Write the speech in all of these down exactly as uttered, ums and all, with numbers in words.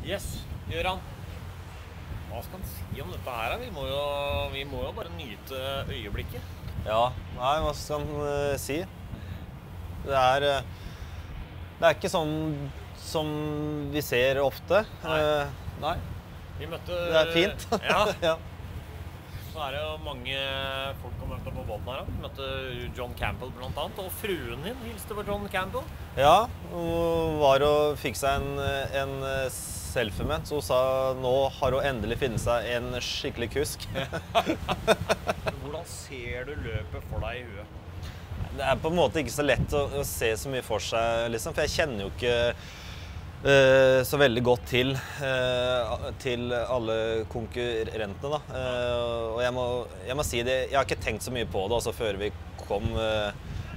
Yes, Gøran. Hva skal han si om dette her? Vi må jo, vi må jo bare nyte øyeblikket. Ja, nei, hva skal han uh, si? Det er, uh, det er ikke sånn som vi ser ofte. Nei. Uh, nei. Vi møtte... Det er fint. Ja. Ja. Så er det jo mange folk som møtte på båten her. Vi møtte John Campbell blant annet, og fruen din hilste for John Campbell. Ja, hun var og fikk seg en, en selfie med, så hun sa nå har hun endelig finnet seg en skikkelig kusk. Hvordan ser du løpet for deg i huet? Det er på en måte ikke så lett å, å se så mye for seg, liksom, for jeg kjenner jo ikke uh, så veldig godt til, uh, til alle konkurrentene. Da. Uh, og jeg må, jeg må si det, jeg har ikke tenkt så mye på det altså, før vi kom uh,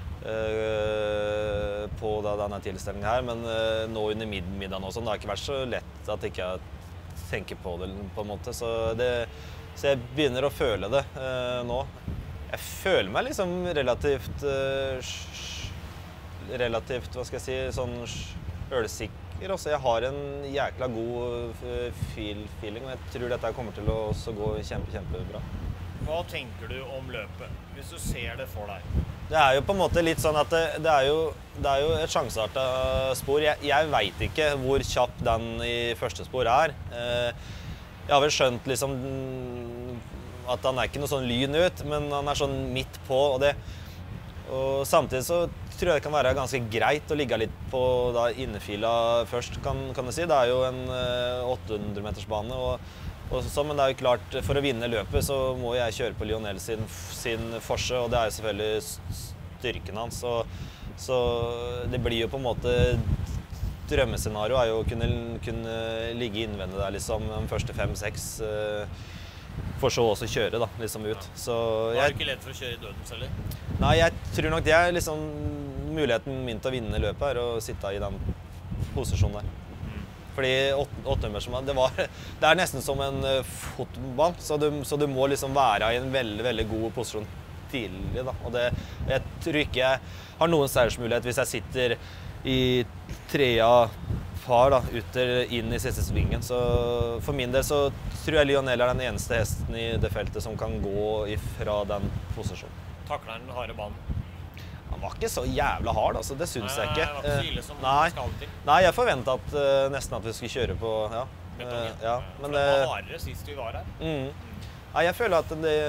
uh, på da, denne tilstillingen her, men uh, nå under mid middagen og sånn, det har ikke vært så lett at ikke jeg tenker på det på en måte, så, det, så jeg begynner å føle det uh, nå. Jeg føler meg liksom relativt, uh, relativt, hva skal jeg si, sånn ølsikker også. Jeg har en jækla god uh, feel feeling, og jeg tror dette kommer til å også gå kjempe, kjempebra. Hva tenker du om løpet, hvis du ser det for deg? Det er jo på en måte litt sånn at det, det, er, jo, det er jo et sjanseartet spor. Jeg, jeg vet ikke hvor kjapp den i første spor er. Uh, jeg har vel skjønt liksom at han er ikke noe sånn lyn ut, men han er sånn midt på, og det. Og samtidig så tror jeg det kan være ganske greit å ligge litt på da, innefila først, kan, kan du si. Det er jo en uh, åtte hundre meters bane, og, og så, men det er jo klart, for å vinne løpet så må jeg kjøre på Lionel sin, sin forse, og det er jo selvfølgelig styrken hans. Så, så det blir jo på en måte, drømmescenario er jo å kunne, kunne ligge innvendig der liksom, de første fem seks uh, for så også kjøre da, liksom ut. Så jeg... Er jeg, du ikke ledd for å kjøre i døden selv? nei, jeg tror nok det er liksom muligheten min til å vinne løpet er å sitte i den posisjonen der. Mm. Fordi åtte hundre, det, var, det er nesten som en uh, fotball, så du, så du må liksom være i en veldig, veldig god posisjon tidlig da. Og det, jeg tror ikke jeg har noen seiersmulighet hvis jeg sitter i trea par da, ut inn i siste svingen. Så for min del så tror jeg Lionel er den eneste hesten i det feltet som kan gå ifra den posisjonen. Takler han den harde banen? Han var ikke så jævla hard, altså, det synes nei, jeg ikke. Nei, det var ikke så ille som nei, skal til. Nei, jeg forventet at, uh, nesten at vi skulle kjøre på, ja. Betongen. Uh, ja men det var hardere sist vi var her. Mm. Mm. Nei, jeg føler at det...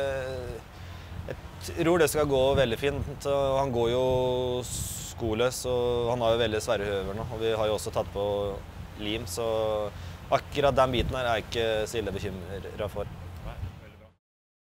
Jeg tror det skal gå veldig fint. Han går jo skoløs, og han har jo veldig svære høver nå, og vi har jo også tatt på lim, så akkurat den biten her er jeg ikke så ille bekymret for.